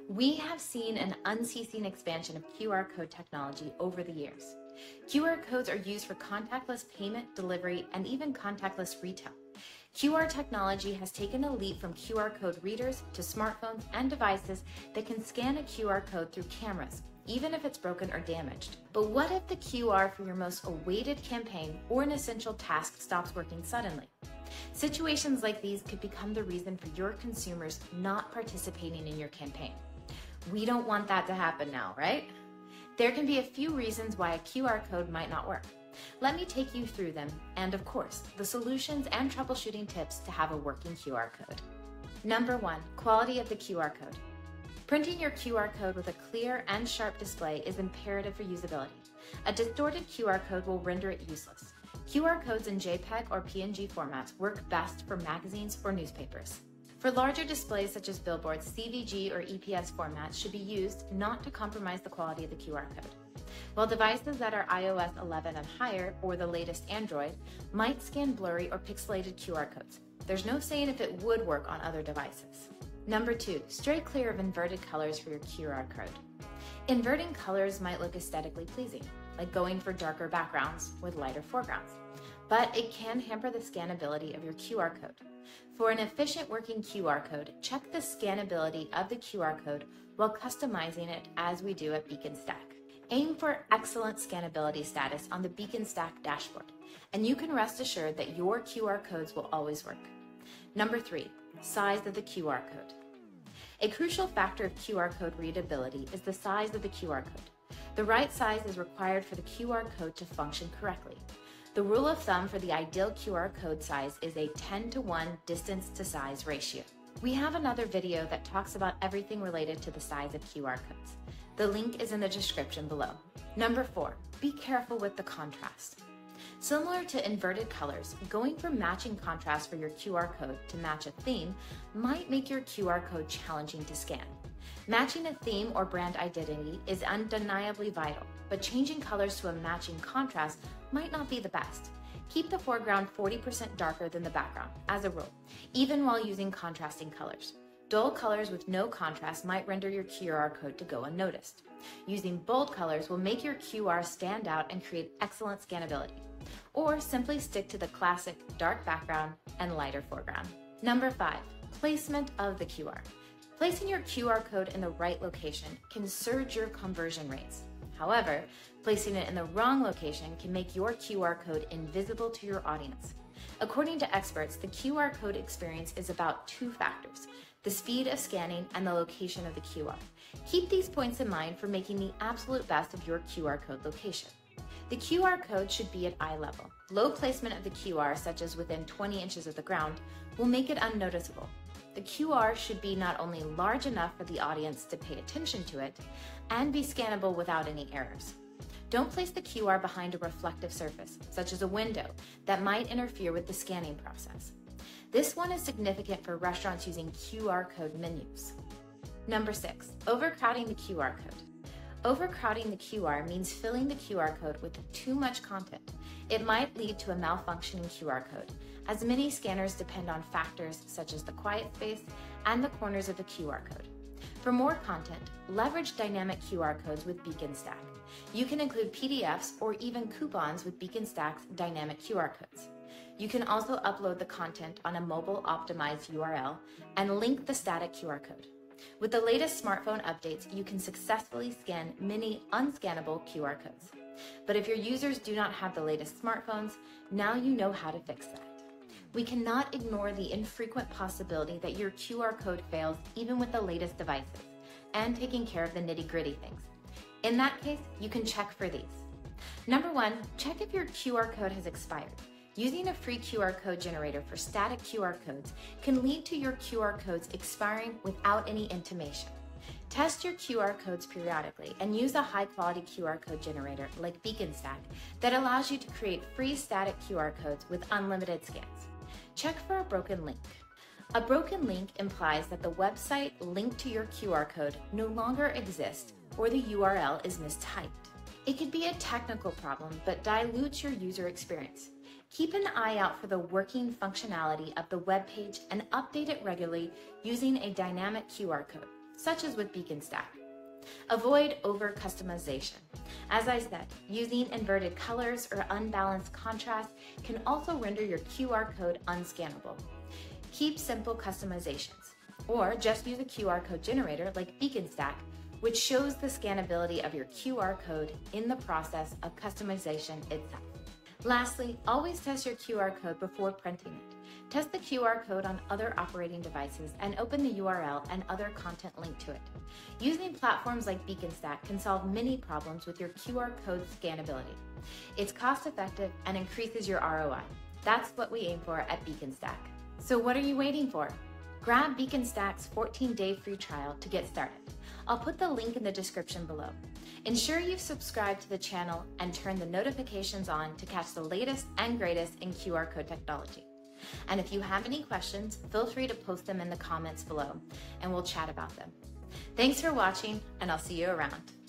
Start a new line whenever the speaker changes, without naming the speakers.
We have seen an unceasing expansion of QR code technology over the years. QR codes are used for contactless payment, delivery, and even contactless retail. QR technology has taken a leap from QR code readers to smartphones and devices that can scan a QR code through cameras, even if it's broken or damaged. But what if the QR for your most awaited campaign or an essential task stops working suddenly? Situations like these could become the reason for your consumers not participating in your campaign. We don't want that to happen now, right? There can be a few reasons why a QR code might not work. Let me take you through them and, of course, the solutions and troubleshooting tips to have a working QR code. Number 1, quality of the QR code. Printing your QR code with a clear and sharp display is imperative for usability. A distorted QR code will render it useless. QR codes in JPEG or PNG formats work best for magazines or newspapers. For larger displays such as billboards, CVG or EPS formats should be used not to compromise the quality of the QR code. While devices that are iOS 11 and higher, or the latest Android, might scan blurry or pixelated QR codes. There's no saying if it would work on other devices. Number 2, stray clear of inverted colors for your QR code. Inverting colors might look aesthetically pleasing, like going for darker backgrounds with lighter foregrounds, but it can hamper the scannability of your QR code. For an efficient working QR code, check the scannability of the QR code while customizing it as we do at Beacon Stack. Aim for excellent scannability status on the Beacon Stack dashboard, and you can rest assured that your QR codes will always work. Number 3, size of the QR code. A crucial factor of QR code readability is the size of the QR code. The right size is required for the QR code to function correctly. The rule of thumb for the ideal QR code size is a 10:1 distance to size ratio. We have another video that talks about everything related to the size of QR codes. The link is in the description below. Number 4, be careful with the contrast. Similar to inverted colors, going for matching contrast for your QR code to match a theme might make your QR code challenging to scan. Matching a theme or brand identity is undeniably vital, but changing colors to a matching contrast might not be the best. Keep the foreground 40% darker than the background, as a rule, even while using contrasting colors. Dull colors with no contrast might render your QR code to go unnoticed. Using bold colors will make your QR stand out and create excellent scannability. Or simply stick to the classic dark background and lighter foreground. Number 5, placement of the QR. Placing your QR code in the right location can surge your conversion rates. However, placing it in the wrong location can make your QR code invisible to your audience. According to experts, the QR code experience is about 2 factors: the speed of scanning and the location of the QR. Keep these points in mind for making the absolute best of your QR code location. The QR code should be at eye level. Low placement of the QR, such as within 20 inches of the ground, will make it unnoticeable. The QR should be not only large enough for the audience to pay attention to it, and be scannable without any errors. Don't place the QR behind a reflective surface, such as a window, that might interfere with the scanning process. This one is significant for restaurants using QR code menus. Number 6, overcrowding the QR code. Overcrowding the QR means filling the QR code with too much content. It might lead to a malfunctioning QR code, as many scanners depend on factors such as the quiet space and the corners of the QR code. For more content, leverage dynamic QR codes with Beacon Stack. You can include PDFs or even coupons with Beacon Stack's dynamic QR codes. You can also upload the content on a mobile optimized URL and link the static QR code. With the latest smartphone updates, you can successfully scan many unscannable QR codes. But if your users do not have the latest smartphones, now you know how to fix that. We cannot ignore the infrequent possibility that your QR code fails even with the latest devices, and taking care of the nitty-gritty things. In that case, you can check for these. Number 1, check if your QR code has expired. Using a free QR code generator for static QR codes can lead to your QR codes expiring without any intimation. Test your QR codes periodically and use a high-quality QR code generator like Beacon Stack that allows you to create free static QR codes with unlimited scans. Check for a broken link. A broken link implies that the website linked to your QR code no longer exists or the URL is mistyped. It could be a technical problem but dilutes your user experience. Keep an eye out for the working functionality of the web page and update it regularly using a dynamic QR code. such as with Beacon Stack. Avoid over-customization. As I said, using inverted colors or unbalanced contrast can also render your QR code unscannable. Keep simple customizations, or just use a QR code generator like Beacon Stack, which shows the scannability of your QR code in the process of customization itself. Lastly, always test your QR code before printing it. Test the QR code on other operating devices and open the URL and other content linked to it. Using platforms like Beacon Stack can solve many problems with your QR code scannability. It's cost-effective and increases your ROI. That's what we aim for at Beacon Stack. So what are you waiting for? Grab Beacon Stack's 14-day free trial to get started. I'll put the link in the description below. Ensure you've subscribed to the channel and turn the notifications on to catch the latest and greatest in QR code technology. And if you have any questions, feel free to post them in the comments below, and we'll chat about them. Thanks for watching, and I'll see you around.